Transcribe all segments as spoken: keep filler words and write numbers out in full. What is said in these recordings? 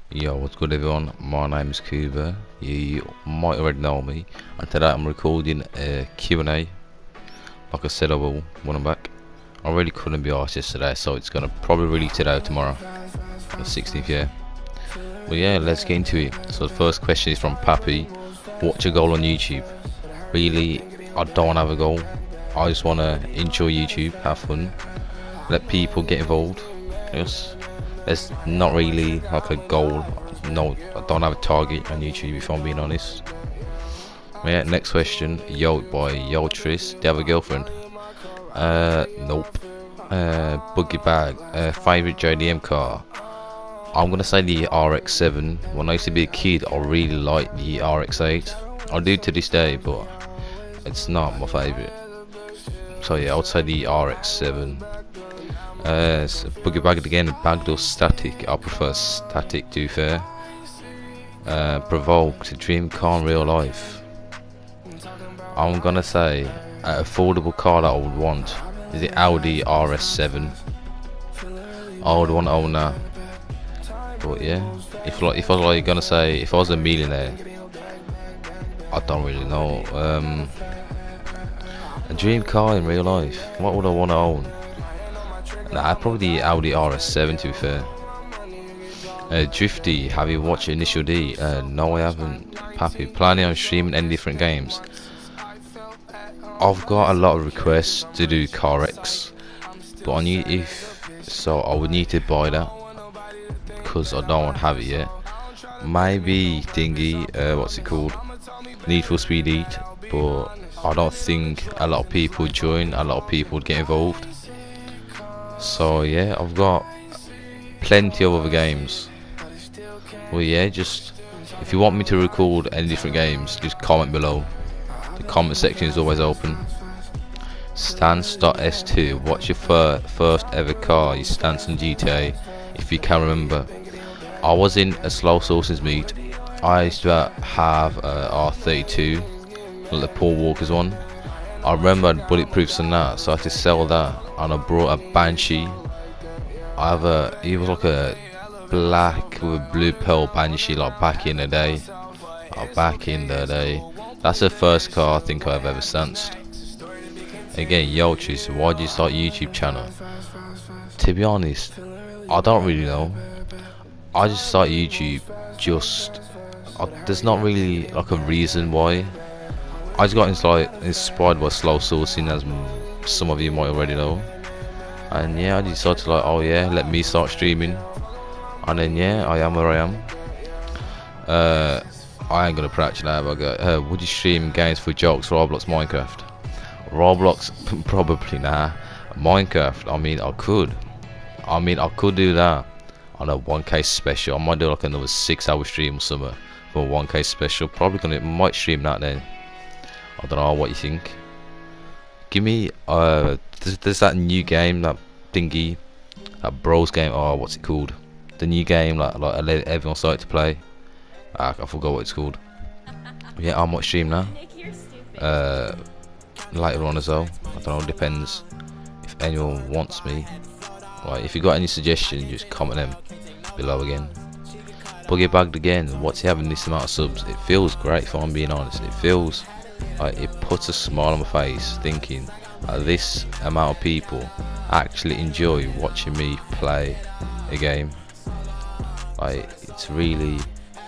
Yo, what's good everyone? My name is Cuba. You might already know me. And today I'm recording a Q and A. Like I said I will when I'm back. I really couldn't be arsed yesterday, so it's gonna probably release today or tomorrow. On the sixteenth, yeah. But yeah, let's get into it. So the first question is from Pappy. What's your goal on YouTube? Really, I don't have a goal. I just wanna enjoy YouTube, have fun, let people get involved. Yes. There's not really like a goal. No, I don't have a target on YouTube if I'm being honest. Yeah, next question. Yo boy, yo Tris, do you have a girlfriend? Uh, nope. Uh, Boogie Bag. Uh, favorite J D M car? I'm gonna say the R X seven. When I used to be a kid, I really liked the R X eight. I do to this day, but it's not my favorite. So yeah, I would say the R X seven. Uh, so Boogie Bagged again, bagged or static? I prefer static to be fair. Uh, Provoked, dream car in real life. I'm gonna say an affordable car that I would want is the Audi R S seven. I would want to own that. But yeah, if like if I was like gonna say if I was a millionaire, I don't really know. Um, a dream car in real life. What would I want to own? Nah, probably the Audi R S seven to be fair. Uh, Drifty, have you watched Initial D? Uh, no I haven't. Pappy, planning on streaming any different games? I've got a lot of requests to do Car X, but I need if so I would need to buy that because I don't have it yet. Maybe thingy, uh, what's it called? Need for Speed Heat, but I don't think a lot of people would join. A lot of people would get involved. So yeah, I've got plenty of other games. Well yeah, just if you want me to record any different games, just comment below. The comment section is always open. Stance dot S two, what's your fir first ever car? Your stance in G T A, if you can remember. I was in a Slow Sources meet. I used to have a R thirty-two, like the Paul Walker's one. I remember I had bulletproofs and that, so I had to sell that, and I brought a Banshee. I have a, it was like a black with a blue pearl Banshee, like back in the day. Oh, back in the day. That's the first car I think I've ever stanced. Again, yo Tris, why did you start a YouTube channel? To be honest, I don't really know. I just started YouTube, just, uh, there's not really like a reason why. I just got inspired, inspired by slow sourcing, as some of you might already know. And yeah, I decided to like, oh yeah, let me start streaming. And then yeah, I am where I am. Uh, I ain't gonna practice now, but I go, uh, would you stream games for jokes, Roblox, Minecraft? Roblox, probably nah. Minecraft, I mean, I could. I mean, I could do that on a one K special. I might do like another six hour stream or something for a one K special. Probably gonna, might stream that then. I don't know what you think. Give me uh there's, there's that new game, that thingy, that bros game, oh what's it called, the new game like, like everyone started to play. ah, I forgot what it's called. Yeah, I might stream that uh later on as well. I don't know, depends if anyone wants me. Right, if you got any suggestions, just comment them below again. Boogie Bagged again, what's he having this amount of subs? It feels great if I'm being honest. It feels like it puts a smile on my face thinking uh, this amount of people actually enjoy watching me play a game. Like, it's really,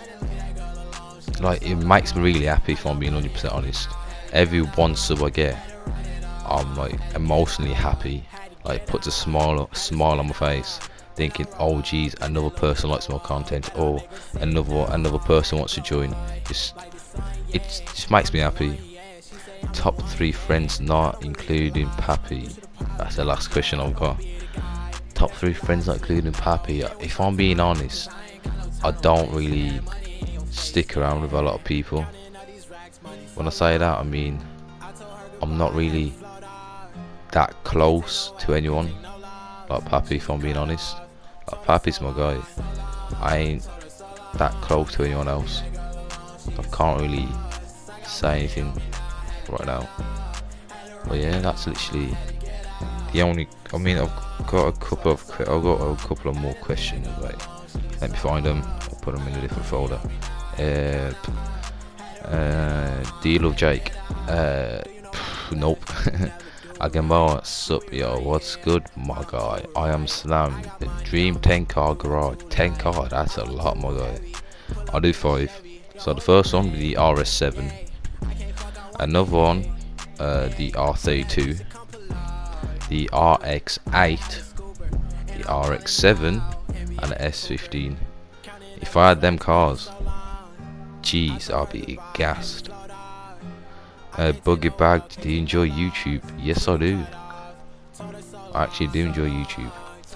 like, it makes me really happy if I'm being one hundred percent honest. Every one sub I get, I'm like emotionally happy. Like, it puts a smile, a smile on my face thinking, oh geez, another person likes my content, or another another person wants to join. Just it just makes me happy. Top three friends not including Pappy. That's the last question I've got. Top three friends not including Pappy. If I'm being honest, I don't really stick around with a lot of people. When I say that, I mean I'm not really that close to anyone like Pappy, if I'm being honest. Like, Pappy's my guy. I ain't that close to anyone else. I can't really say anything right now. But yeah, that's literally the only. I mean, I've got a couple of. I've got a couple of more questions. Wait, let me find them. put them in a different folder. Uh, uh, do you love Jake? Uh, nope. Agamar, sup yo, what's good my guy? I am Slam, the Dream ten car garage. ten car, that's a lot my guy. I do five. So the first one, the R S seven. Another one, uh, the R thirty-two. The R X eight. The R X seven. And the S fifteen. If I had them cars, jeez, I'll be gassed. Uh, Buggy Bag, do you enjoy YouTube? Yes, I do. I actually do enjoy YouTube.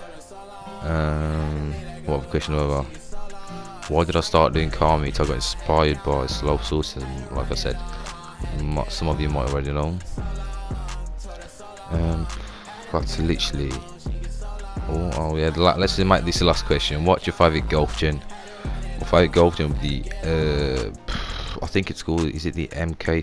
Um, what other question over? Why did I start doing car meets? I got inspired by slow sources, like I said. Some of you might already know. Um, that's literally. Oh, oh yeah. Let's just make this the last question. What's your favourite golf gen? My favourite golf gen would be the. Uh, I think it's called. Is it the M K?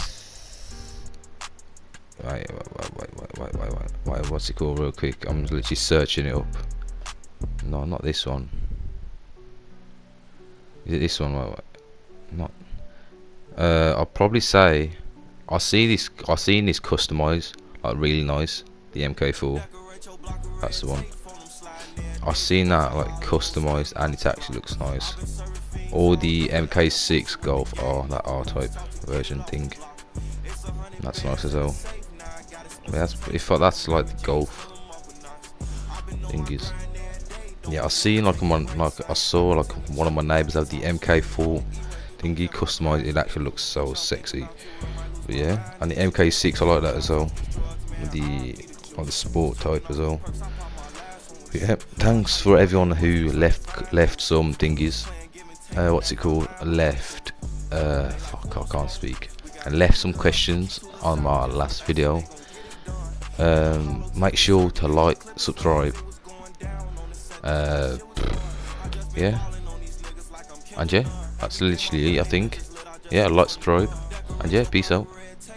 Wait, wait, wait, wait, wait, wait, wait, wait, what's it called real quick? I'm literally searching it up. No, not this one. Is it this one? Wait, wait. Not. Uh, I'll probably say I see this. I seen this customized, like really nice. The M K four. That's the one. I've seen that like customized, and it actually looks nice. Or the M K six Golf R, that R-type version thing. That's nice as well. Yeah, that's, if that's like the Golf thingies. Yeah, I seen like one, like I saw like one of my neighbours have the M K four thingy customized. It actually looks so sexy. But yeah, and the M K six I like that as well. With the like the sport type as well. But yeah, thanks for everyone who left left some thingies. Uh, what's it called? Left. Uh, fuck, I can't speak. And left some questions on my last video. Um, make sure to like, subscribe. Uh, yeah, and yeah, that's literally it, I think. Yeah, like, subscribe, and yeah, peace out.